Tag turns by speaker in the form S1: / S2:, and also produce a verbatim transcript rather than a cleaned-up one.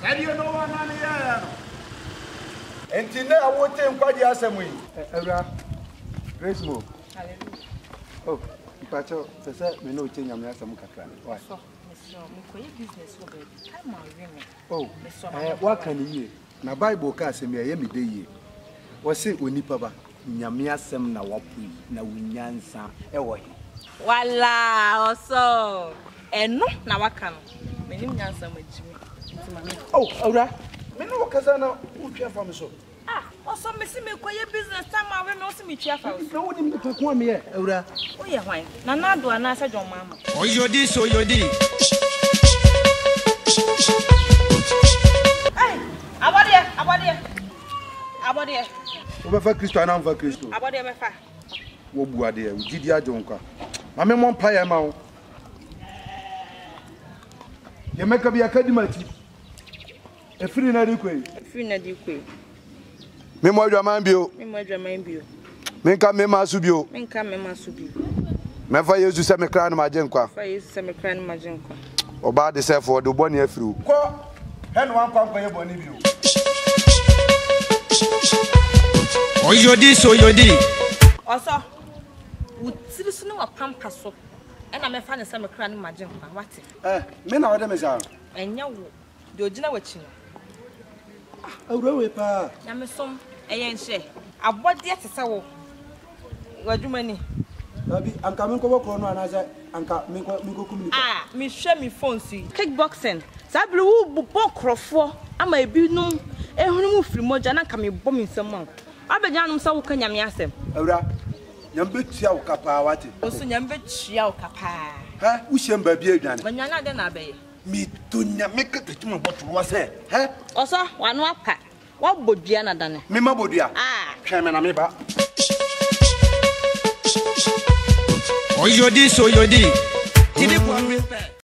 S1: And you know one on here. And today I want to inquire you some way.
S2: Era, Grace Mo. Oh, Pacho, the set me no change. I'm not some cacran. Why?
S3: Business will be. Come on,
S2: oh, what can you? Na Bible cast me a yemi day. Was it when Nipaba? Nyamia sem na wapu na winyansa ewo.
S3: Wala also. Eno na waka no. Menim nyansa majimi.
S2: Oh, Aura. Me no kasa na utwa fa me so.
S3: Ah, also me see me koye business time awe me also me twa fa.
S2: Na woni me ko me e, Aura.
S3: Oye hwan. Na na do ana sa John mama.
S4: Oyodi so yodi.
S3: Hey, Abodee, Abodee. Abodee.
S2: Wo fa Kristo ana fa Kristo.
S3: Abodee me fa.
S2: Wo bu ade e, ugidi ajonkwa. Ma me mo mpa ya ma wo. Ye meka bi akadimati. E free na di kwei.
S3: Free na di kwei.
S2: Me mo adwaman bio.
S3: Me mo adwaman bio.
S2: Me nka me ma su bio.
S3: Me nka me ma su bio.
S2: Me fa Yesu se me kra na majenkwa.
S3: Fa Yesu se me kra na majenkwa.
S2: Oba de se for de boni afiri. Ko hen wan kwa kwa ye boni bio.
S4: Oyodi so yodi.
S3: Also, wutiri so na wapampa so. E na me fa ne se me kra na majenkwa. Wate.
S2: Eh, me na wade me sa.
S3: Enya wo. De ogina wachi no.
S2: Awura we pa.
S3: Na me som eye nhye. Abodee te se wo. Wadwumani.
S2: Abi anka me ko bokro no anaza anka me ko me ko communicate.
S3: Ah, me hwe me phone si. Kickboxing. Sa blu wo bo krofo ama ebi no ehunu mu firi moja na ka me bɔ me nsam a. Abegya no sa wo ka nyame asem.
S2: Awura. Nyam betua wo kapa wate.
S3: Oso nyam betua wo kapa.
S2: Ha, wo hyem ba bi adwane.
S3: Banyana de na abeye.
S2: Me tonya me ka tetuma botoro wa se. Ha?
S3: Oso wanu apa. Wa bodua na dane.
S2: Me ma bodua.
S3: Ah.
S2: Hwe me na me ba.
S4: Oyodi so yodi. Tidi kwa